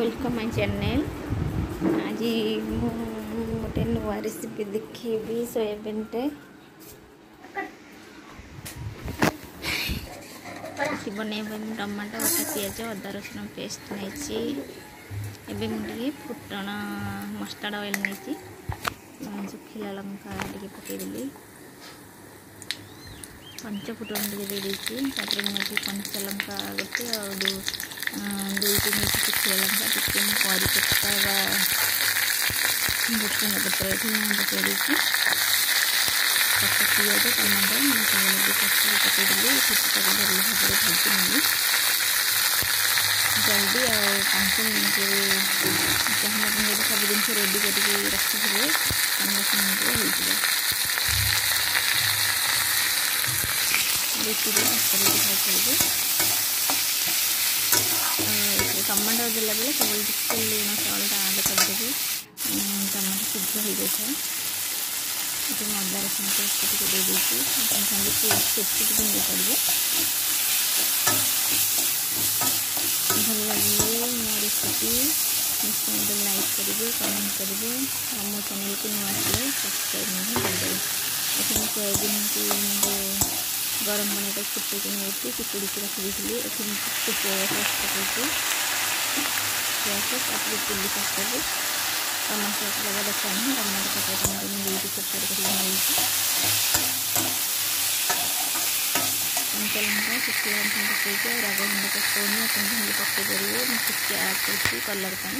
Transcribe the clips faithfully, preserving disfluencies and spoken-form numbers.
Welcome my channel. आज गोटे नुआ रेसिपी देखी सोयाबीन टे बनैबा टमाटो गोटा पिज अदा रसुण पेस्ट नहीं मुझे फुटण मस्टार्ड ऑयल नहीं सुखिला लंका टे पकईदेली पंच फुटण टे मुझे कंचा लंका गोटे और दुई तीन सुखिला लंका टी करी पत्ता भुसुंगा पत्र ये पकईदी पिज टमाटो मसाला लगे पकईदेली फुटका भल भाव भाजी नेली जल्दी आ पाँच मिनट चाहे सब जिन रेडी करके रखिए पाँच दस मिनट हो टमाटो देला बेले सब लुण चाउल आड करदेवी टमाटो शीघ्र हो जाए अदा रसुण पेस्ट दे देती चेची भी नहीं पड़े भल लगे मो रेसिपी निश्चय लाइक करेंगे कमेंट करेंगे और मो चैनल को नुआ आसे सब्सक्राइब नहीं करदेवे। ये सोयाबीन की गरम पानी का फुटे चिपुड़ी की रखी ये चिल्ली पकड़ टमाटो लगा रखा नहीं टमाटो पका टमाटो में छोट छोट कंचा लंका सुखिला लंका पकईके राग गुंड पकौनी अपन भाई पकई पारे टिके आड कर कलर पानी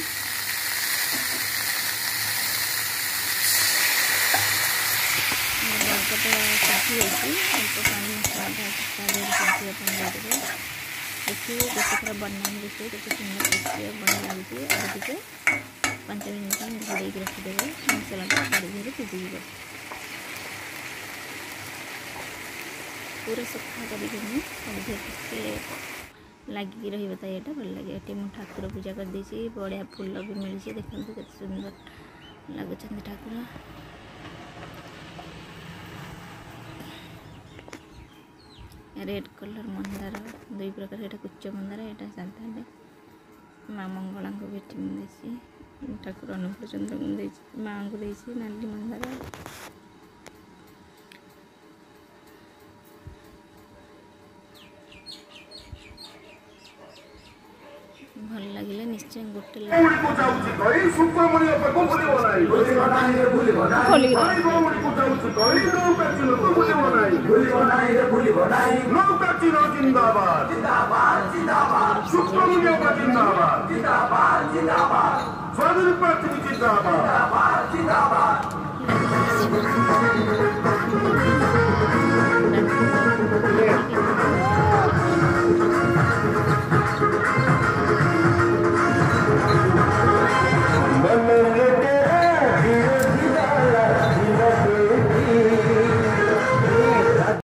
बरगटा सीझी अल्प पानी मसला सीझापे देखिए गोटे थोड़ा बनाई देखिए केते सुंदर देखिए बढ़िया लगे और टे पाँच मिनट घोड़े रखिदेवे मसलाटा पाड़ी धीरे सीझीज पूरा सफा कर लगिक रहा यहाँ भल लगे ये मुझे ठाकुर पूजा कर देसी बढ़िया फूल भी मिली देखते के सुंदर लगुच ठाकुर रेड कलर मंदार दुई प्रकार ये कुच मंदार यहाँ साधा माँ मंगला को भेटी मुझे ठाकुर अनुकूल चंद्र को माँ को नाली मंदार भल लगे निश्चय गोटे जिंदाबाद